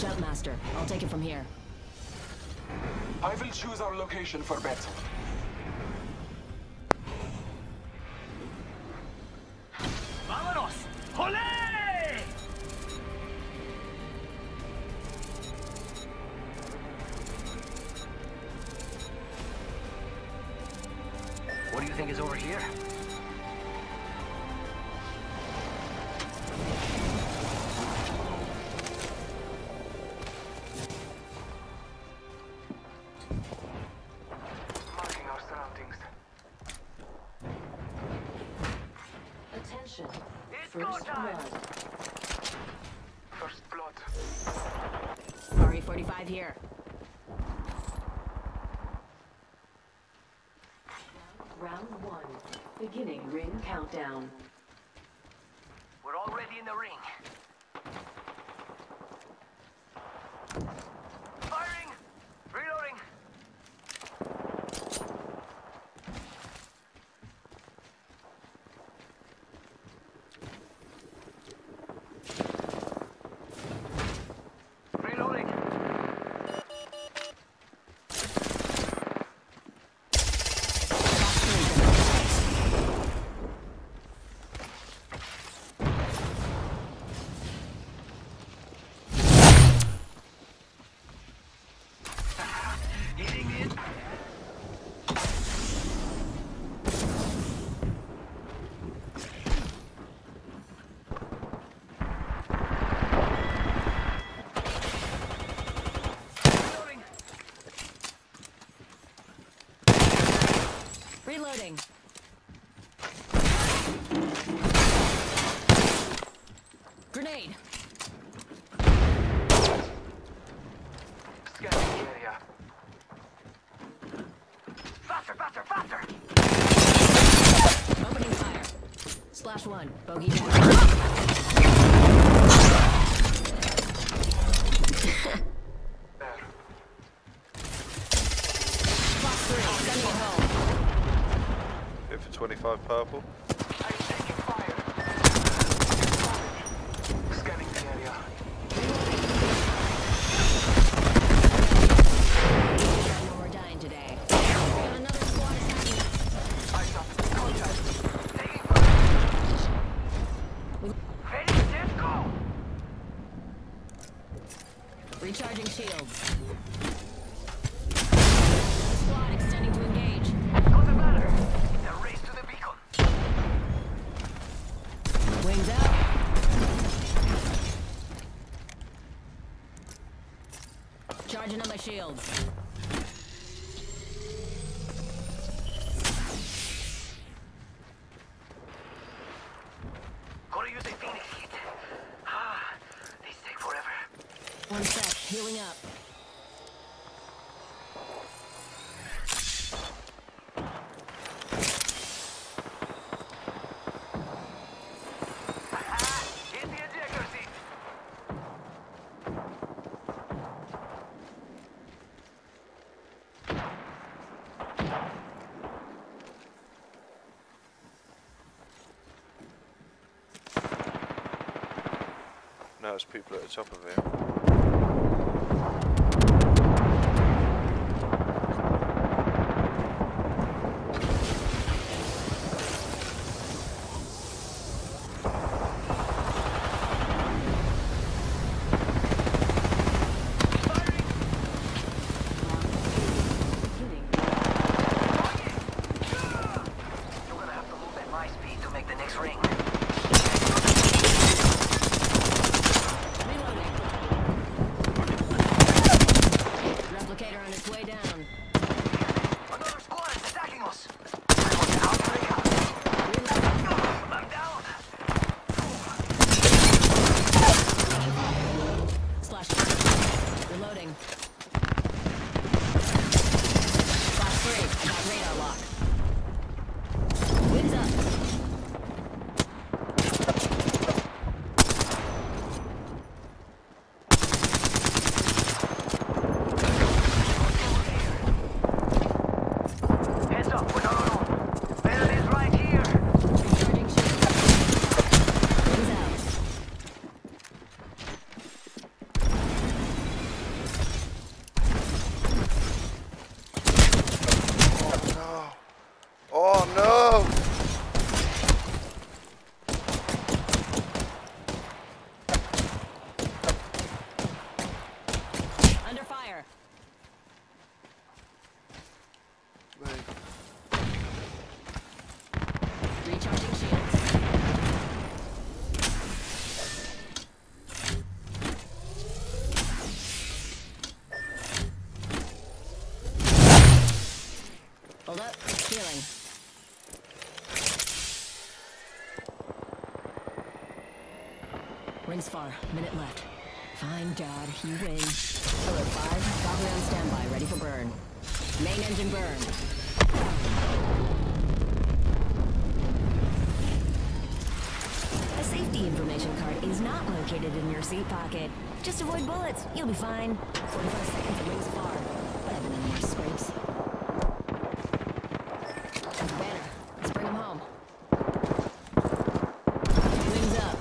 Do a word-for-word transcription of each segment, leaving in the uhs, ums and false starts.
Jumpmaster. I'll take it from here. I will choose our location for battle. Vámonos! Olé! What do you think is over here? Marking our surroundings. Attention. It's First go time! blood. First blood. R E forty-five here. Round one. Beginning ring countdown. We're already in the ring. Firing! Reloading! Reloading! Hitting it! Reloading! Reloading. Grenade. Scanning the area. Faster, faster, faster! Opening fire. Slash one. Bogey down. There. Box three. Sending it home. Hit for twenty-five purple. I'm taking fire. Scanning the area. No more dying today. We got another squad attacking us. Eyes up. Contact. Taking fire! Ready, set, go! Recharging shields. Squad extending to engage. Doesn't matter. It's a race to the beacon. Wings out. Charging on my shields. Gotta use a Phoenix kit. Ah, these take forever. One sec. Healing up. Ah, hit the ejector seat. Now there's people at the top of here. Hitting. You're gonna have to move at my speed to make the next ring. Reloading. Rings far. Minute left. Fine, Dad. You win. Alert five. Valkyrie on standby. Ready for burn. Main engine burn. A safety information card is not located in your seat pocket. Just avoid bullets. You'll be fine. forty-five seconds and rings far. Better than any more scrapes. Banner. Let's bring him home. Wings up.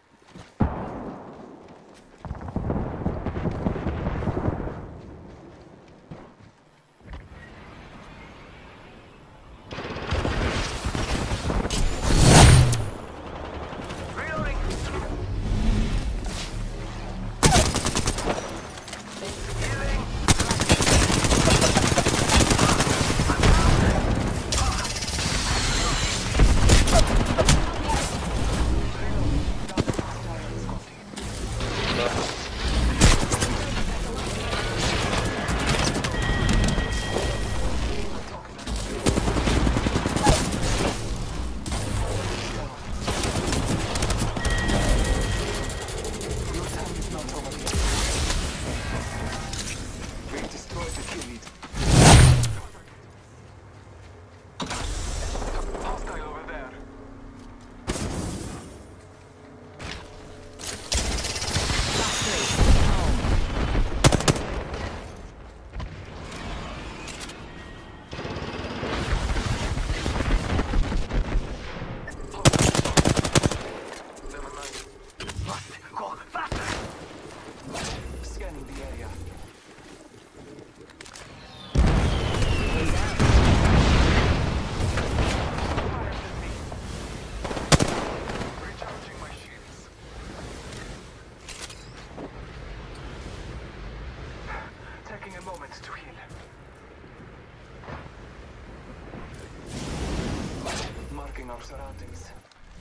Surroundings.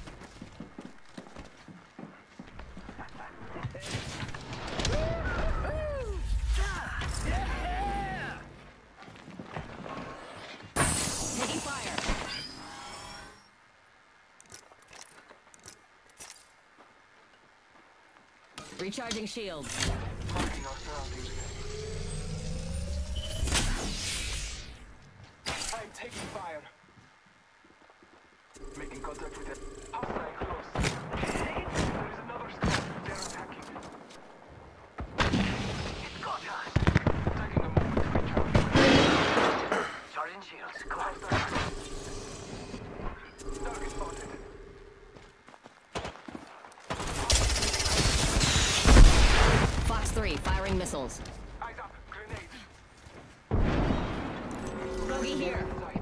Taking fire. Recharging shields. Marking our surroundings. I'm taking fire. Making contact with it. Hostile close. There is another squad. They're attacking. It's go time. Taking a moment to recharge. Charging shields. Come on. Target spotted. Fox three, firing missiles. Eyes up. Grenade. Bogey here. Sight.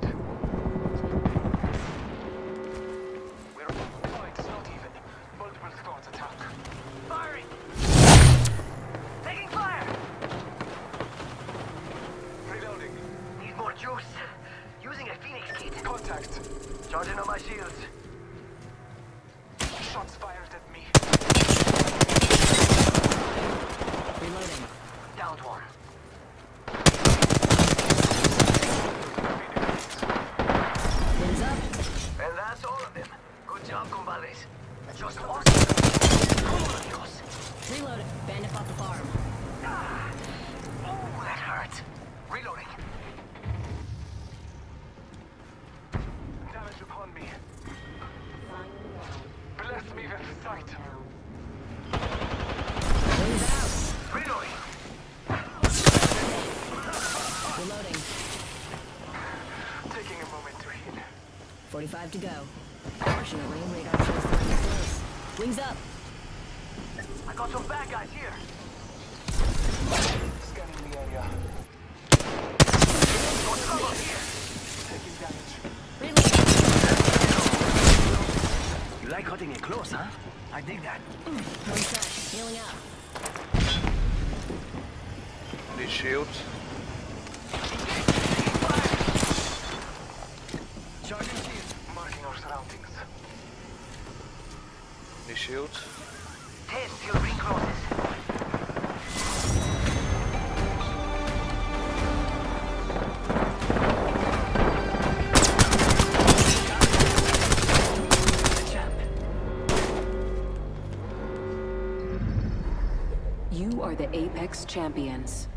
We're oh, it's not even. Multiple squads attack. Firing. Taking fire. Reloading. Need more juice. Using a Phoenix kit. Contact. Charging on my shields. Shots fired at me. Reloading. Downed one. Wings up. And that's all of them. Good job, combales. Just one. Reloading. Bandit off the farm. Ah. Oh, that hurts. Reloading. Damage upon me. Bless me with sight. Wings out. Reloading. Reloading. Taking a moment to heal. forty-five to go. Fortunately, radar shows the ring close. Wings up. I got some bad guys here. Scanning the area. Got trouble here. Taking damage. Reloading. You like cutting it close, huh? I dig that. One shot. Healing up. Need shields. Charging shield. Marking our surroundings. Need shields. Ten till ring closes. You are the Apex Champions.